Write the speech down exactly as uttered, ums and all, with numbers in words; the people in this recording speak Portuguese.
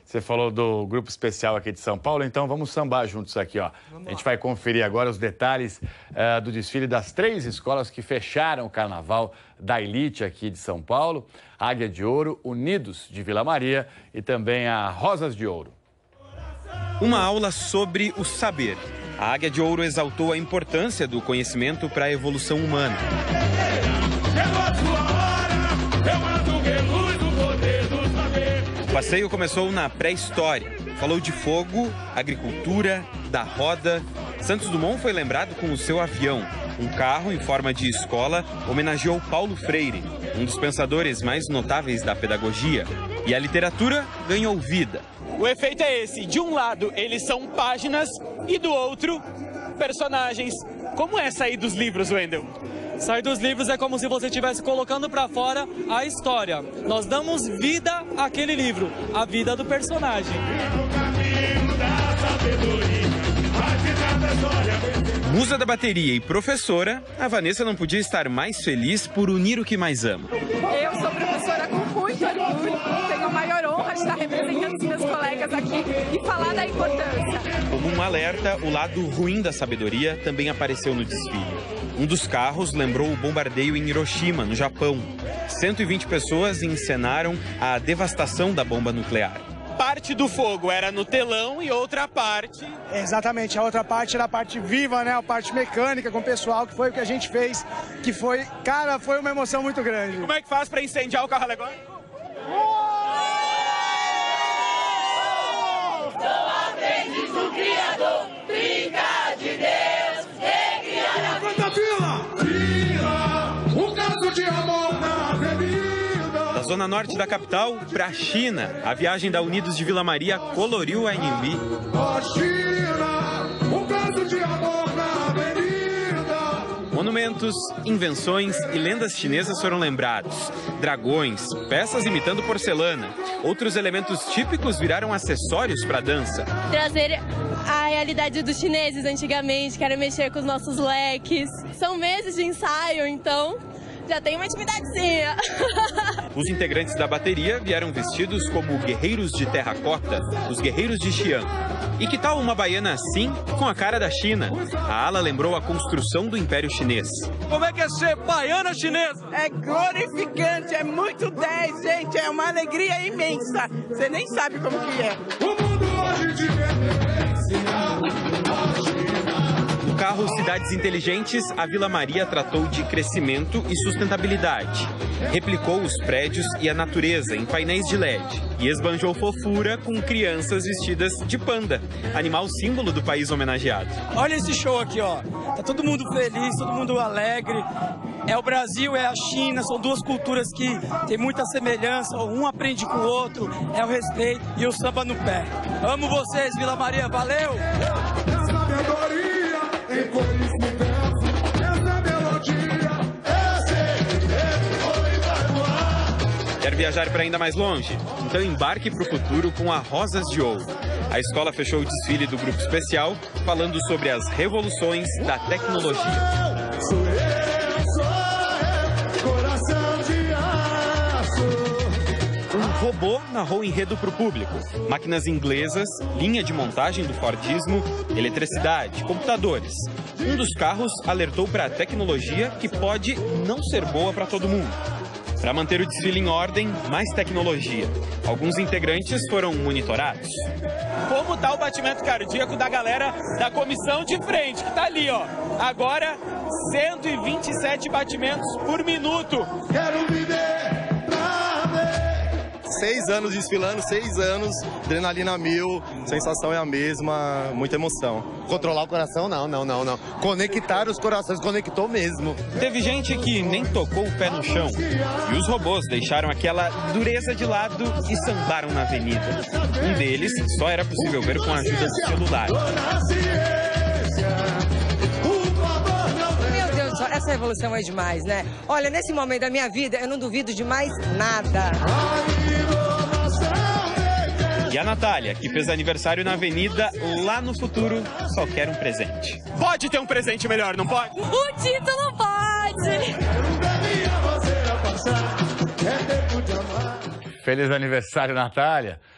Você falou do grupo especial aqui de São Paulo, então vamos sambar juntos aqui, ó. A gente vai conferir agora os detalhes uh, do desfile das três escolas que fecharam o carnaval da elite aqui de São Paulo. Águia de Ouro, Unidos de Vila Maria e também a Rosas de Ouro. Uma aula sobre o saber. A Águia de Ouro exaltou a importância do conhecimento para a evolução humana. O passeio começou na pré-história. Falou de fogo, agricultura, da roda. Santos Dumont foi lembrado com o seu avião. Um carro em forma de escola homenageou Paulo Freire, um dos pensadores mais notáveis da pedagogia. E a literatura ganhou vida. O efeito é esse. De um lado, eles são páginas e do outro, personagens. Como é sair dos livros, Wendel? Sair dos livros é como se você estivesse colocando para fora a história. Nós damos vida àquele livro, a vida do personagem. Musa da bateria e professora, a Vanessa não podia estar mais feliz por unir o que mais ama. Eu sou professora com muito orgulho, tenho a maior honra de estar representando os meus colegas aqui e falar da importância. Como um alerta, o lado ruim da sabedoria também apareceu no desfile. Um dos carros lembrou o bombardeio em Hiroshima, no Japão. cento e vinte pessoas encenaram a devastação da bomba nuclear. Parte do fogo era no telão e outra parte... Exatamente, a outra parte era a parte viva, né? A parte mecânica com o pessoal, que foi o que a gente fez, que foi, cara, foi uma emoção muito grande. Como é que faz para incendiar o carro alegórico? Não aprendes do Criador, brinca de Deus, recriar a vida. Vila, um caso de amor na avenida. Da zona norte da capital para a China, a viagem da Unidos de Vila Maria coloriu a Anhembi. China, um caso de amor na avenida. Monumentos, invenções e lendas chinesas foram lembrados. Dragões, peças imitando porcelana. Outros elementos típicos viraram acessórios para a dança. Trazer a realidade dos chineses antigamente, quero mexer com os nossos leques. São meses de ensaio, então já tem uma atividadezinha. Os integrantes da bateria vieram vestidos como guerreiros de terracota, os guerreiros de Xi'an. E que tal uma baiana assim, com a cara da China? A ala lembrou a construção do Império Chinês. Como é que é ser baiana chinesa? É glorificante, é muito dez, gente, é uma alegria imensa. Você nem sabe como que é. O mundo hoje de No carro Cidades Inteligentes, a Vila Maria tratou de crescimento e sustentabilidade. Replicou os prédios e a natureza em painéis de L E D e esbanjou fofura com crianças vestidas de panda, animal símbolo do país homenageado. Olha esse show aqui, ó. Tá todo mundo feliz, todo mundo alegre. É o Brasil, é a China, são duas culturas que têm muita semelhança, um aprende com o outro, é o respeito e o samba no pé. Amo vocês, Vila Maria, valeu! Quer viajar para ainda mais longe? Então embarque para o futuro com a Rosas de Ouro. A escola fechou o desfile do grupo especial falando sobre as revoluções da tecnologia. Um robô narrou enredo para o público. Máquinas inglesas, linha de montagem do Fordismo, eletricidade, computadores. Um dos carros alertou para a tecnologia que pode não ser boa para todo mundo. Para manter o desfile em ordem, mais tecnologia. Alguns integrantes foram monitorados. Como está o batimento cardíaco da galera da comissão de frente, que está ali, ó. Agora, cento e vinte e sete batimentos por minuto. Quero viver pra ver. Seis anos desfilando, seis anos, adrenalina mil, sensação é a mesma, muita emoção. Controlar o coração, não, não, não, não. Conectar os corações, conectou mesmo. Teve gente que nem tocou o pé no chão. E os robôs deixaram aquela dureza de lado e sambaram na avenida. Um deles só era possível ver com a ajuda do celular. Meu Deus do céu, essa revolução é demais, né? Olha, nesse momento da minha vida, eu não duvido de mais nada. E a Natália, que fez aniversário na avenida, lá no futuro, só quer um presente. Pode ter um presente melhor, não pode? O título pode! Feliz aniversário, Natália!